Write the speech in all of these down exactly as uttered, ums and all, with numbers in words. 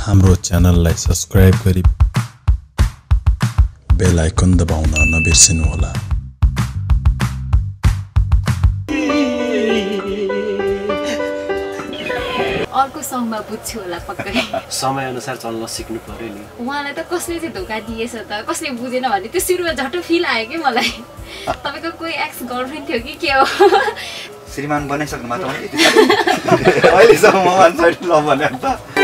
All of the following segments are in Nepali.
हाम्रो च्यानललाई सब्स्क्राइब गरी बेल आइकन दबाउन नबिर्सनुहोला। अर्को सङमा बुझ्छु होला पक्कै। समय अनुसार चल्न सिक्नु पर्यो नि। उहाँलाई त कसले चाहिँ धोका दिएछ त, कसले बुझेन भने त्यो सुरुमा झट्ट फिल आयो कि मलाई। तपाईको कोही एक्स गर्लफ्रेन्ड थियो कि के हो? श्रीमान बनाइसक्नु मात्र हो नि अहिलेसम्म वान साइड लभ भने त।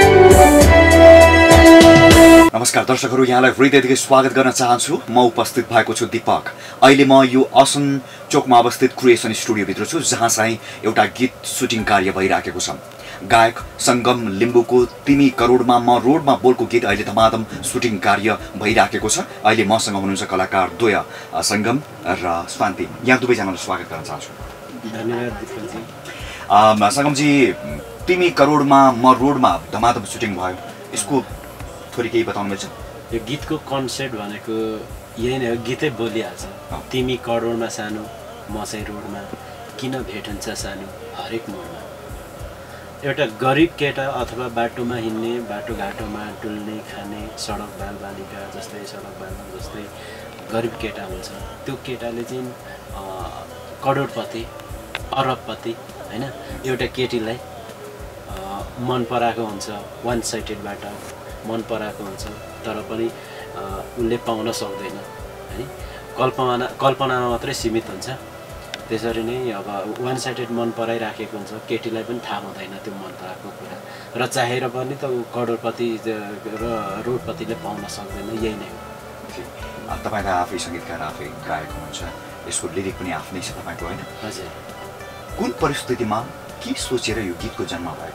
नमस्कार दर्शकहरू, यहाँलाई हृदयदेखि स्वागत गर्न चाहन्छु। म उपस्थित भएको छु दीपक। अहिले म यो असन चोकमा अवस्थित क्रिएसन स्टुडियोभित्र छु, जहाँ चाहिँ एउटा गीत सुटिङ कार्य भइराखेको छ। गायक सङ्गम लिम्बूको तिमी करोडमा म रोडमा बोलको गीत अहिले धमाधम सुटिङ कार्य भइराखेको छ। अहिले मसँग हुनुहुन्छ कलाकार द्वय सङ्गम र शान्ति। यहाँ दुवैजनालाई स्वागत गर्न चाहन्छु। धन्यवाद दीपकजी। सङ्गमजी, तिमी करोडमा म रोडमा धमाधम सुटिङ भयो, यसको थोरै केही बताउनु मिल्छ? यो गीतको कन्सेप्ट भनेको यही नै हो, गीतै बोलिहाल्छ। तिमी करोडमा सानो, म चाहिँ रोडमा, किन भेट हुन्छ सानो हरेक मोडमा। एउटा गरिब केटा अथवा बाटोमा हिँड्ने, बाटोघाटोमा डुल्ने खाने सडक बालबालिका जस्तै सडक बालमा जस्तै गरिब केटा हुन्छ। त्यो केटाले चाहिँ करोडपति अरबपति होइन एउटा केटीलाई मन पराएको हुन्छ, वान साइडेडबाट मन पराएको हुन्छ, तर पनि उसले पाउन सक्दैन है। कल्पना कल्पनामा मात्रै सीमित हुन्छ। त्यसरी नै अब वान साइडेड मन पराइराखेको हुन्छ, केटीलाई पनि थाहा हुँदैन त्यो मन पराएको कुरा, र चाहेर पनि त ऊ करोडपति र रोडपतिले पाउन सक्दैन। यही नै हो। तपाईँ त आफै सङ्गीतकार, आफै गायक हुनुहुन्छ, यसको लिरिक पनि आफ्नै छ तपाईँको होइन? हजुर। कुन परिस्थितिमा के सोचेर यो गीतको जन्म भयो?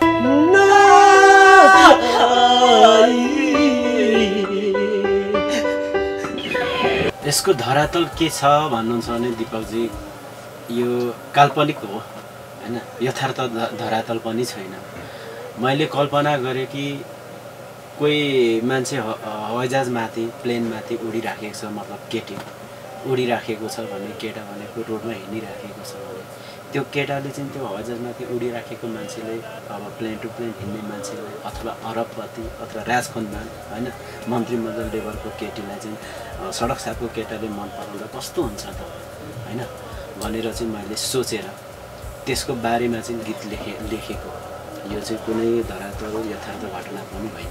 यसको धरातल के छ भन्नुहुन्छ भने दीपकजी, यो काल्पनिक हो होइन, यथार्थ धरातल पनि छैन। मैले कल्पना गरेँ कि कोही मान्छे हवाईजहाजमाथि प्लेनमाथि उडिराखेको छ, मतलब केटी उडिराखेको छ भने, केटा भनेको रोडमा हिँडिराखेको छ भने, त्यो केटाले चाहिँ त्यो हवाईजहाजमाथि उडिराखेको मान्छेले, अब प्लेन टु प्लेन हिँड्ने मान्छेलाई, अथवा अरबपति अथवा राजखन्दान होइन मन्त्रीमण्डल लेभलको केटीलाई चाहिँ सडक साथको केटाले मन पराउँदा कस्तो हुन्छ त होइन भनेर चाहिँ मैले सोचेर त्यसको बारेमा चाहिँ गीत लेखे लेखेको। यो चाहिँ कुनै धरातल यथार्थ घटना पनि होइन।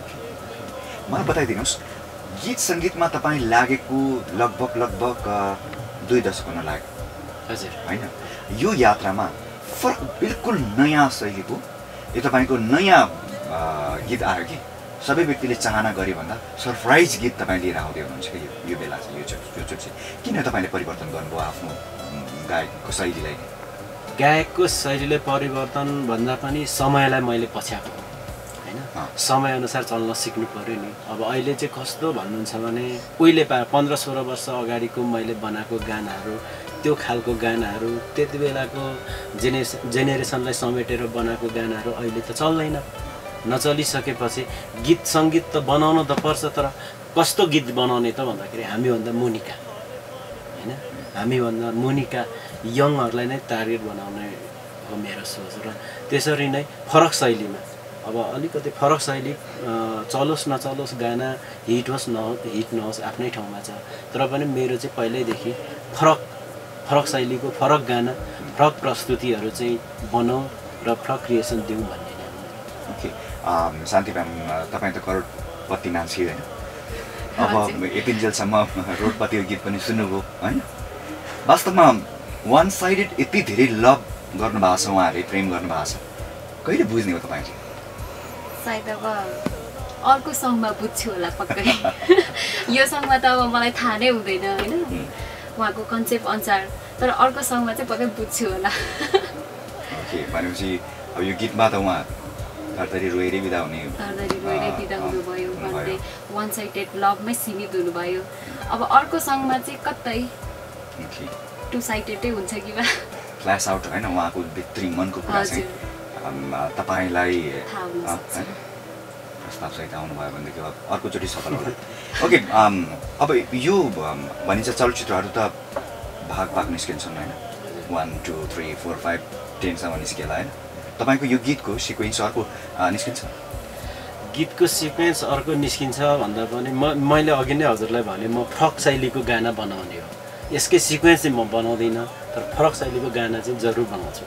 मलाई बताइदिनुहोस्, गीत सङ्गीतमा तपाईँ लागेको लगभग लगभग दुई दशक हुन लाग्यो हजुर होइन? यो यात्रामा फरक बिल्कुल नयाँ शैलीको यो तपाईँको नयाँ गीत आयो कि सबै व्यक्तिले चाहना गरे भन्दा सरप्राइज गीत तपाईँ लिएर आउँदै हुनुहुन्छ कि यो बेला चाहिँ, यो यो चाहिँ किन तपाईँले परिवर्तन गर्नुभयो आफ्नो गायकको शैलीलाई? गायकको शैलीले परिवर्तन भन्दा पनि समयलाई मैले पछ्याएको होइन, समयअनुसार चल्न सिक्नु पऱ्यो नि। अब अहिले चाहिँ कस्तो भन्नुहुन्छ भने, उहिले पा पन्ध्र सोह्र वर्ष अगाडिको मैले बनाएको गानाहरू, त्यो खालको गानाहरू, त्यति बेलाको जेनेरेसन जेनेरेसनलाई समेटेर बनाएको गानाहरू अहिले त चल्दैन। नचलिसकेपछि गीत सङ्गीत त बनाउनु त पर्छ, तर कस्तो गीत बनाउने त भन्दाखेरि हामीभन्दा मुनिका होइन, हामीभन्दा मुनिका यङहरूलाई नै टार्गेट बनाउने हो मेरो सोच। र त्यसरी नै फरक शैलीमा, अब अलिकति फरक शैली चलोस् नचलोस्, गाना हिट होस् न हिट नहोस् आफ्नै ठाउँमा छ, तर पनि मेरो चाहिँ पहिल्यैदेखि फरक फरक शैलीको फरक गाना, फरक प्रस्तुतिहरू चाहिँ बनाऊ र फरक क्रिएसन दिउँ भन्ने नै हो। ओके, शान्ति म्याम, तपाईँ त करोडपति मान्छे होइन? अब यतिन्जेलसम्म रोडपतिको गीत पनि सुन्नुभयो होइन? वास्तवमा वान साइडेड यति धेरै लभ गर्नुभएको छ, उहाँहरूले प्रेम गर्नुभएको छ, कहिले बुझ्ने हो तपाईँ चाहिँ? सायद अब अर्को सङमा बुझ्छु होला पक्कै। यो सङमा त अब मलाई थाहा नै हुँदैन होइन उहाँको कन्सेप्ट अनुसार, तर अर्को सङमा चाहिँ पक्कै बुझ्छु होला। ओके, भनेपछि अब यो गीतमा त उहाँ धरधरी रोएरै बिदा हुने, धरधरी रोएरै बिदा हुनुभयो भन्दै वान साइडेड लभमै सीमित हुनुभयो। अब अर्को सङमा चाहिँ कतै टु साइडेडै हुन्छ कि बा फ्ल्यास आउट होइन, उहाँको भित्री मनको कुरा चाहिँ तपाईँलाई प्रस्तावसहित आउनुभयो भनेदेखि अब अर्कोचोटि सफल होला। ओके, अब यो भनिन्छ चलचित्रहरू त भाग भाग निस्किन्छन् होइन, one two three four five टेनसम्म निस्किएला होइन? तपाईँको यो गीतको सिक्वेन्स अर्को निस्किन्छ? गीतको सिक्वेन्स अर्को निस्किन्छ भन्दा पनि म मैले अघि नै हजुरलाई भने म फरक शैलीको गाना बनाउने हो यसकै सिक्वेन्स चाहिँ म बनाउँदिनँ तर फरक शैलीको गाना चाहिँ जरुर बनाउँछु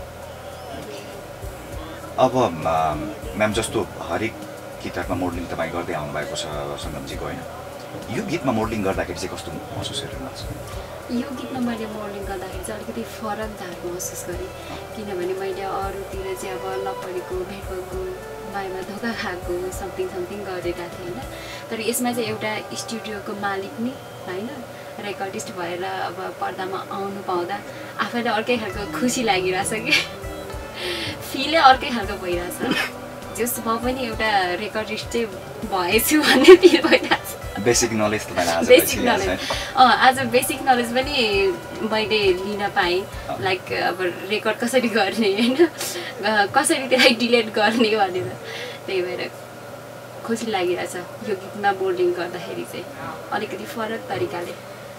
अब म्याम जस्तो हरेक गीतहरूमा मोडलिङ तपाईँ गर्दै आउनुभएको छ सङ्गमजीको होइन यो गीतमा मोडलिङ गर्दाखेरि चाहिँ कस्तो महसुस गरिरहनु छ यो गीतमा मैले मोडलिङ गर्दाखेरि चाहिँ अलिकति फरक धार महसुस गरेँ किनभने मैले अरूतिर चाहिँ अब नपढेको भेटको बारेमा धोका खाएको समथिङ समथिङ गरिरहेको थिएँ होइन तर यसमा चाहिँ एउटा स्टुडियोको मालिक नि होइन रेकर्डिस्ट भएर अब पर्दामा आउनु पाउँदा आफैलाई अर्कै खालको खुसी लागिरहेछ कि फिलै अर्कै खालको भइरहेछ जस म पनि एउटा रेकर्डिस्ट चाहिँ भएछु भन्ने फिल भइरहेछ बेसिक नलेज तपाईँलाई बेसिक नलेज अँ आज बेसिक नलेज पनि मैले लिन पाएँ लाइक अब रेकर्ड कसरी गर्ने होइन कसरी त्यसलाई डिलिट गर्ने भनेर त्यही भएर खुसी लागिरहेछ यो गीतमा बोल्डिङ गर्दाखेरि चाहिँ अलिकति फरक तरिकाले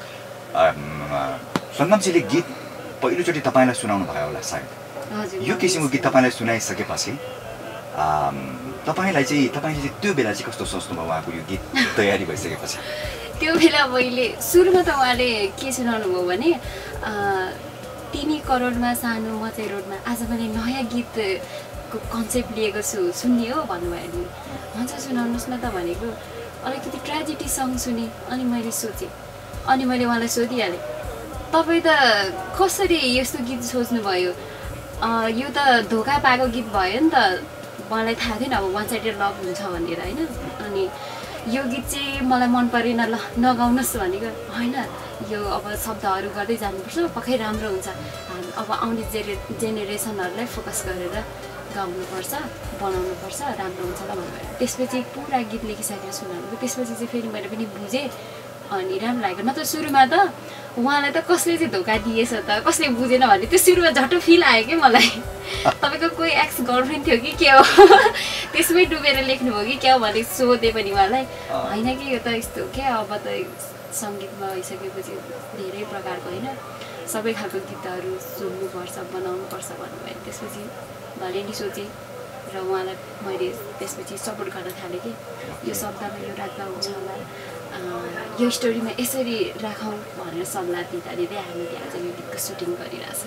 सङ्गमजीले गीत पहिलोचोटि तपाईँलाई सुनाउनु भयो होला सायद हजुर यो किसिमको गीत तपाईँलाई सुनाइसकेपछि तपाईँलाई चाहिँ तपाईँले चाहिँ त्यो बेला चाहिँ कस्तो सोच्नुभयो उहाँको यो गीत तयारी भइसकेपछि त्यो बेला मैले सुरुमा त उहाँले के सुनाउनु भयो भने तिमी करोडमा सानो म चाहिँ रोडमा आज मैले नयाँ गीतको कन्सेप्ट लिएको छु सुन्ने हो भन्नुभयो नि हुन्छ सुनाउनुहोस् न त भनेको अलिकति ट्रेजेडी सङ सुने अनि मैले सोचेँ अनि मैले उहाँलाई सोधिहालेँ तपाईँ त कसरी यस्तो गीत सोच्नुभयो यो त धोका पाएको गीत भयो नि त मलाई थाहा थिएन अब वान साइडेड लभ हुन्छ भनेर होइन अनि यो गीत चाहिँ मलाई मन परेन ल नगाउनुहोस् भनेको होइन यो अब शब्दहरू गर्दै जानुपर्छ पक्कै राम्रो हुन्छ अब आउने जेने जेनेरेसनहरूलाई फोकस गरेर गाउनुपर्छ बनाउनुपर्छ राम्रो हुन्छ ल भन्नुभयो त्यसपछि पुरा गीत लेखिसकेर सुनाउनु त्यसपछि चाहिँ फेरि मैले पनि बुझेँ अनि राम्रो लाग्यो नत्र सुरुमा त उहाँलाई त कसले चाहिँ धोका दिएछ त कसले बुझेन भने त्यो सुरुमा झट्ट फिल आयो कि मलाई तपाईँको कोही एक्स गर्लफ्रेन्ड थियो कि के हो त्यसमै डुबेर लेख्नुभयो कि क्या हो भने सोधेँ पनि उहाँलाई होइन कि यो त यस्तो क्या अब त सङ्गीतमा आइसकेपछि धेरै प्रकारको होइन सबै खालको गीतहरू सुन्नुपर्छ बनाउनुपर्छ भन्नुभयो त्यसपछि भले नि सोचेँ र उहाँलाई मैले त्यसपछि सपोर्ट गर्न थालेँ कि यो शब्दमा यो राख्दा हुन्छ होला यो स्टोरीमा यसरी राखौँ भनेर सल्लाह दिँदा दिँदै हामी त्यहाँ चाहिँ यो गीतको सुटिङ गरिरहेछ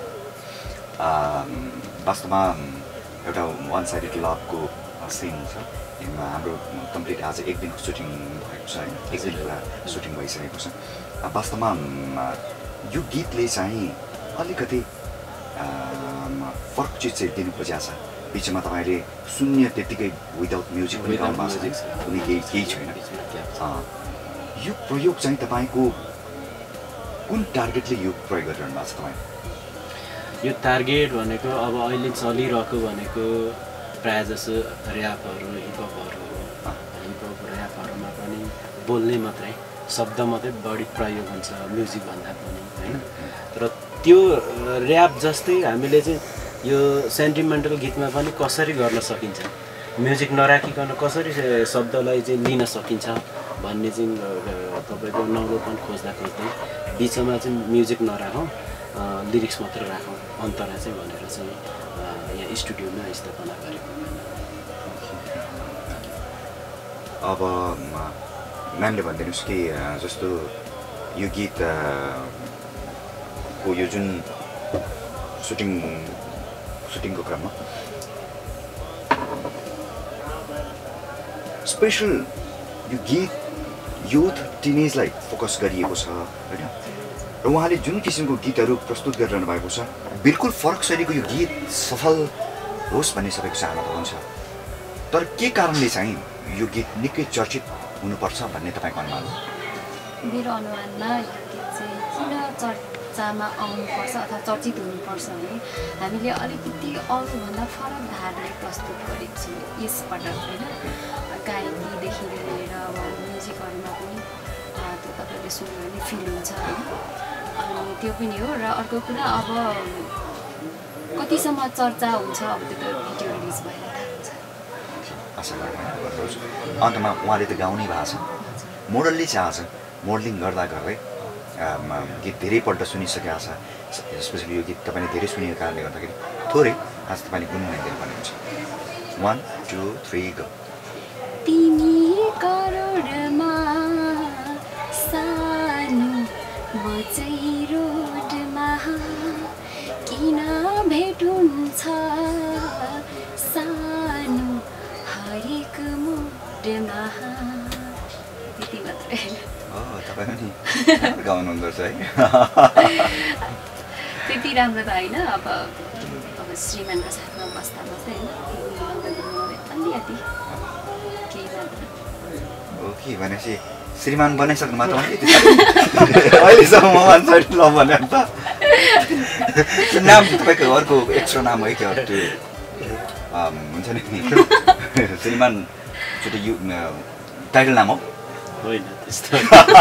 वास्तवमा एउटा वान साइडेड लभको सिन छ यसमा हाम्रो कम्प्लिट आज एक दिनको सुटिङ भएको छ होइन एक दिन पुरा सुटिङ भइसकेको छ वास्तवमा यो गीतले चाहिँ अलिकति फरक चिज चाहिँ दिनु खोजेको छ बिचमा तपाईँले शून्य त्यत्तिकै विदाउट म्युजिक पनि गाउनु भएको छ कुनै केही केही छैन यो प्रयोग चाहिँ तपाईँको कुन टार्गेटले यो प्रयोग गरिरहनु भएको छ तपाईँ यो टार्गेट भनेको अब अहिले चलिरहेको भनेको प्रायः जसो ऱ्यापहरू हिपहपहरू हिपहप ऱ्यापहरूमा पनि बोल्ने मात्रै शब्द मात्रै बढी प्रयोग हुन्छ म्युजिकभन्दा पनि होइन तर त्यो ऱ्याप जस्तै हामीले चाहिँ यो सेन्टिमेन्टल गीतमा पनि कसरी गर्न सकिन्छ म्युजिक नराखिकन कसरी शब्दलाई चाहिँ लिन सकिन्छ भन्ने चाहिँ तपाईँको नौलोपन खोज्दा खोज्दै बिचमा चाहिँ म्युजिक नराखौँ लिरिक्स मात्र राखौँ अन्तरा चाहिँ भनेर चाहिँ यहाँ स्टुडियोमा स्थापना गरेको अब म्यामले भनिदिनुहोस् कि जस्तो यो गीत को यो जुन सुटिङ सुटिङको क्रममा स्पेसल यो गीत युथ टिनेजलाई फोकस गरिएको छ होइन र उहाँले जुन किसिमको गीतहरू प्रस्तुत गरिरहनु भएको छ बिल्कुल फरक शैलीको यो गीत सफल होस् भन्ने सबैको चाहना त हुन्छ तर के कारणले चाहिँ यो गीत निकै चर्चित हुनुपर्छ भन्ने तपाईँको अनुमान हो मेरो अनुमानमा यो गीत चाहिँ किन चर्चामा आउनुपर्छ अथवा चर्चित हुनुपर्छ भने हामीले अलिकति अरूभन्दा फरक धारले प्रस्तुत गरेको छौँ यसपटक होइन गायकीदेखि लिएर अब म्युजिकहरूमा पनि त्यो तपाईँले सुन्यो भने फिल हुन्छ होइन अनि त्यो पनि हो र अर्को कुरा अब कतिसम्म चर्चा हुन्छ अब त्यो त भिडियो रिलिज भएर थाहा हुन्छ आशा गर्छु अन्तमा उहाँले त गाउने भएको छ मोडलले चाहिँ आज मोडलिङ गर्दा गर्दै गीत धेरैपल्ट सुनिसकेको छ स्पेसली यो गीत तपाईँले धेरै सुनेको कारणले गर्दाखेरि थोरै आज तपाईँले गुनगुनाइदिनु पर्ने हुन्छ वान टू थ्री गो एक मुडमा त्यति मात्रै तपाईँ पनि गाउनुहुँदो रहेछ है त्यति राम्रो त होइन अब अब श्रीमानको साथमा बस्दा बस्दै होइन अलिकति केही मात्र ओके भनेपछि श्रीमान बनाइसक्नु मात्र अहिलेसम्म म ल भने त नाम तपाईँको अर्को एक्स्ट्रा नाम है क्या त्यो हुन्छ नि श्रीमान त्यो यु टाइटल नाम हो होइन त्यस्तो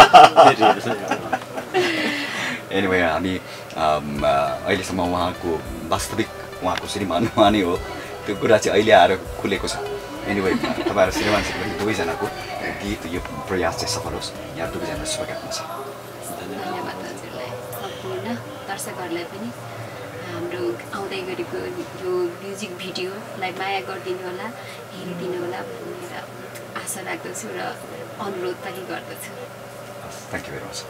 एनिवे हामी अहिलेसम्म उहाँको वास्तविक उहाँको श्रीमान उहाँ नै हो त्यो कुरा चाहिँ अहिले आएर खुलेको छ एनिवे तपाईँहरू श्रीमानसित पनि दुवैजनाको गीत यो प्रयास चाहिँ सफल होस् यहाँ दुवैजना शुभकामना छ धन्यवाद हजुरलाई सम्पूर्ण दर्शकहरूलाई पनि हाम्रो आउँदै गरेको यो म्युजिक भिडियोलाई माया गरिदिनु होला हेरिदिनु होला भनेर आशा राख्दछु र अनुरोध पनि गर्दछु थ्याङ्क यू भेरी मच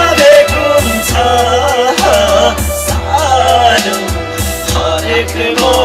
हरेक